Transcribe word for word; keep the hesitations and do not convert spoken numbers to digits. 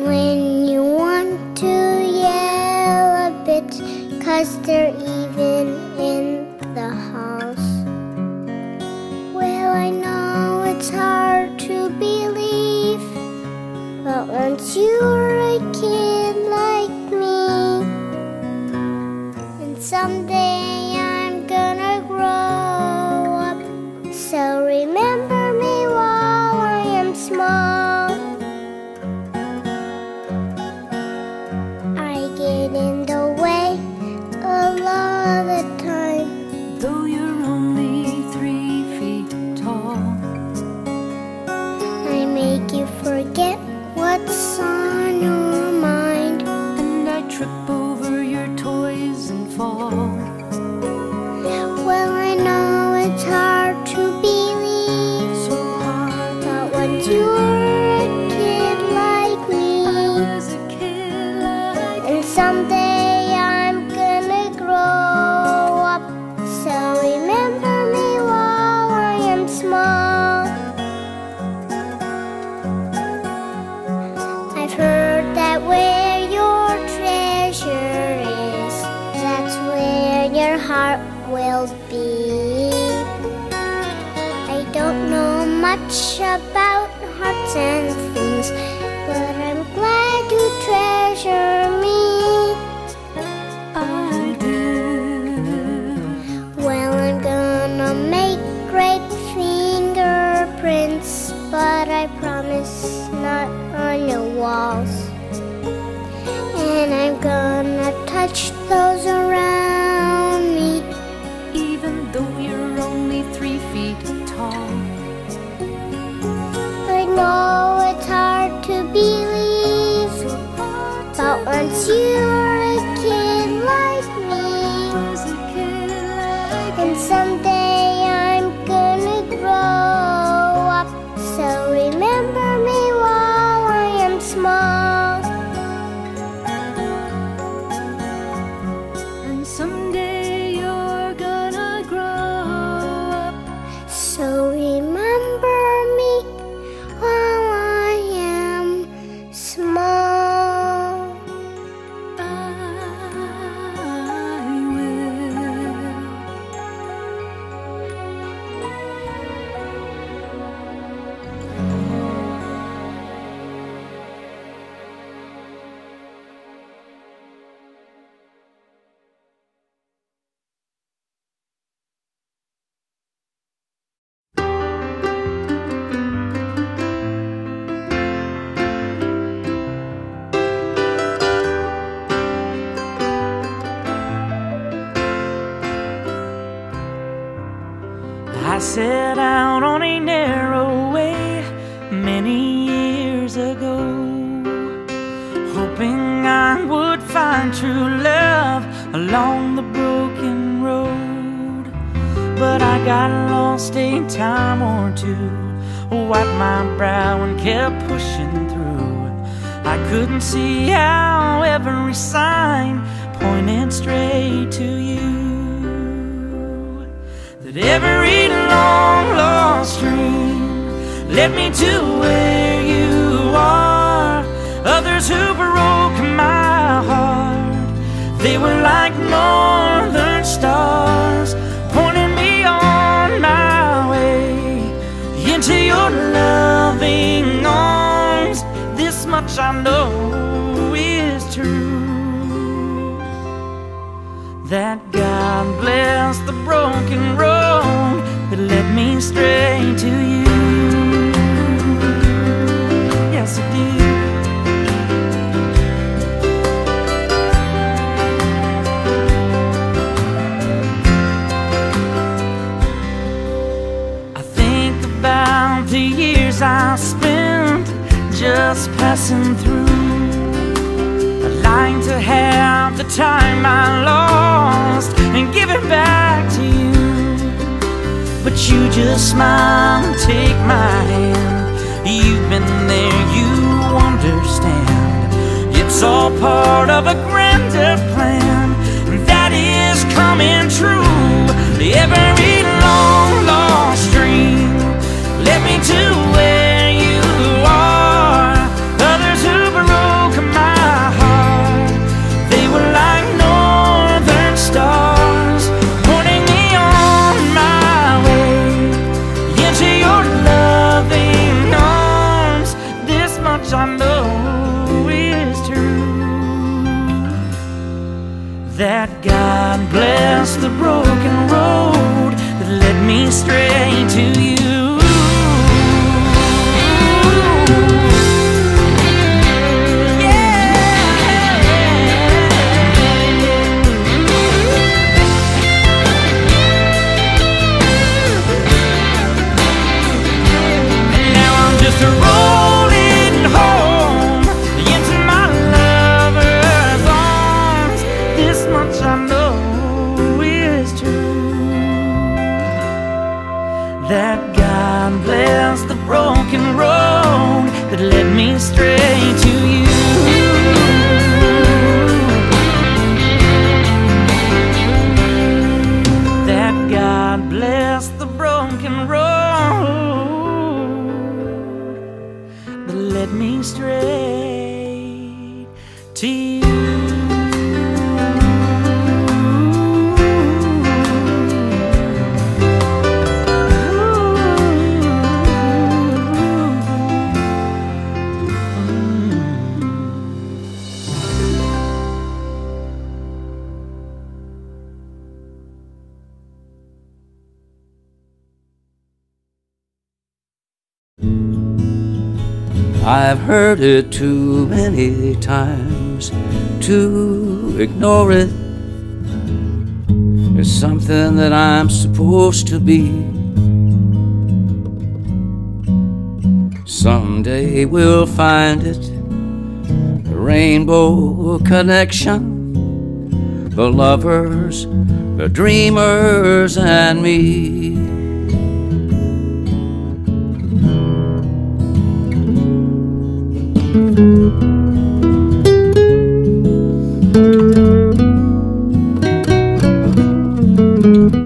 when you want to yell a bit, 'cause they're even in the house. Well, I know it's hard to believe, but once you're a kid like me, and someday I'm gonna grow up, so remember me while I am small. I get in the way a lot of the time, though you're only three feet tall. I make you forget what's on your mind, and I trip over your toys and fall. Well, I know it's hard to believe, So hard to but once believe. you're a kid like me, I was a kid like and someday I'm gonna grow up, so remember me while I am small. I've heard that where your treasure is, that's where your heart will be. I don't know much about hearts and things, but I'm glad you treasure me. I do. Well, I'm gonna make great fingerprints, but I promise not on your walls. And I'm gonna touch those around me, Even though you're only three feet tall. I know it's hard to believe, but once you're a kid like me, Was a kid like and someday I'm gonna grow up, so remember me while I am small. And someday you're gonna grow up. So remember me while I am small. I will. I set out on a narrow way many years ago, hoping I would find true love along the broken road. But I got lost a time or two, wiped my brow and kept pushing through. I couldn't see how every sign pointed straight to you, that every long lost dream led me to where you are. Others who broke my heart, they were like northern stars, pointing me on my way into your loving arms. This much I know is true, that God bless the broken road that led me straight to you. Yes, it did. I think about the years I spent just passing through, lying to have the time I lost and give it back to you. But you just smile and take my hand. You've been there, you understand. It's all part of a grander plan that is coming true. Every long lost dream led me to where you are. Others who broke God bless the broken road that led me straight to you. Just rolling home into my lover's arms. This much I know is true, that God bless the broken road that led me straight to you. That God bless the broken road led me straight to you. I've heard it too many times to ignore it. It's something that I'm supposed to be. Someday we'll find it, the rainbow connection, the lovers, the dreamers, and me.